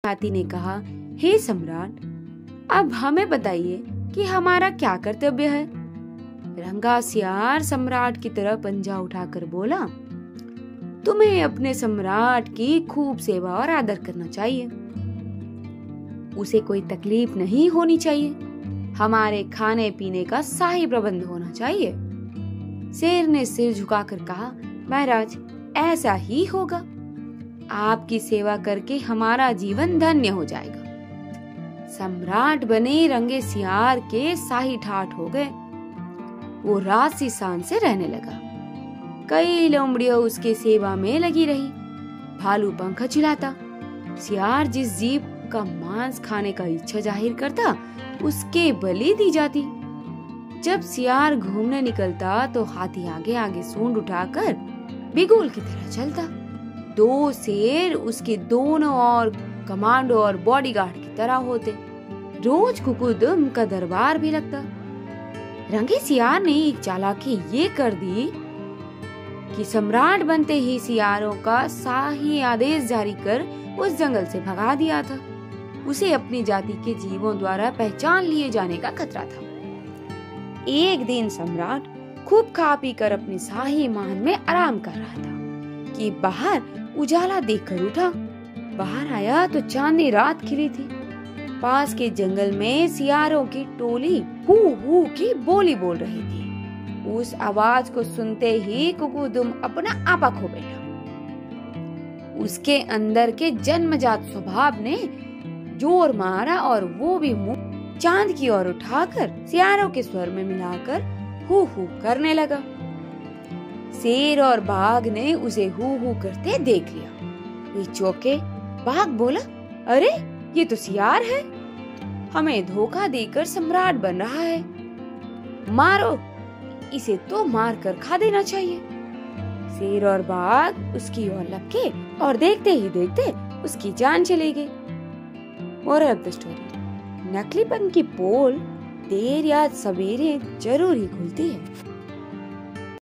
हाथी ने कहा, हे सम्राट, अब हमें बताइए कि हमारा क्या कर्तव्य है। रंगा सियार सम्राट की तरफ पंजा उठाकर बोला, तुम्हें अपने सम्राट की खूब सेवा और आदर करना चाहिए। उसे कोई तकलीफ नहीं होनी चाहिए। हमारे खाने पीने का सही प्रबंध होना चाहिए। शेर ने सिर झुकाकर कहा, महाराज, ऐसा ही होगा। आपकी सेवा करके हमारा जीवन धन्य हो जाएगा। सम्राट बने रंगे सियार के शाही ठाठ हो गए। वो राजसी शान से रहने लगा। कई लोमड़ियां उसके सेवा में लगी रही। भालू पंखा चिल्लाता। सियार जिस जीव का मांस खाने का इच्छा जाहिर करता, उसके बलि दी जाती। जब सियार घूमने निकलता तो हाथी आगे आगे सूंड उठाकर बिगुल की तरह चलता। दो शेर उसके दोनों ओर कमांडो और बॉडीगार्ड की तरह होते। रोज कुकुदुम का दरबार भी लगता। रंगे सियार ने एक चालाकी ये कर दी कि सम्राट बनते ही सियारों का शाही आदेश जारी कर उस जंगल से भगा दिया था। उसे अपनी जाति के जीवों द्वारा पहचान लिए जाने का खतरा था। एक दिन सम्राट खूब खा पी कर अपने शाही महल में आराम कर रहा था कि बाहर उजाला देखकर उठा। बाहर आया तो चांदनी रात खिली थी। पास के जंगल में सियारों की टोली हू हू की बोली बोल रही थी। उस आवाज को सुनते ही कुकुदुम अपना आपा खो बैठा। उसके अंदर के जन्मजात स्वभाव ने जोर मारा और वो भी मुंह चांद की ओर उठाकर सियारों के स्वर में मिलाकर हू हू करने लगा। शेर और बाघ ने उसे हू हू करते देख लिया। वे चौंके। बाघ बोला, अरे ये तो सियार है। हमें धोखा देकर सम्राट बन रहा है। मारो, इसे तो मार कर खा देना चाहिए। शेर और बाघ उसकी ओर लपके और देखते ही देखते उसकी जान चली गई। मोरल ऑफ द स्टोरी, नकलीपन की पोल देर या सवेरे जरूर ही खुलती है।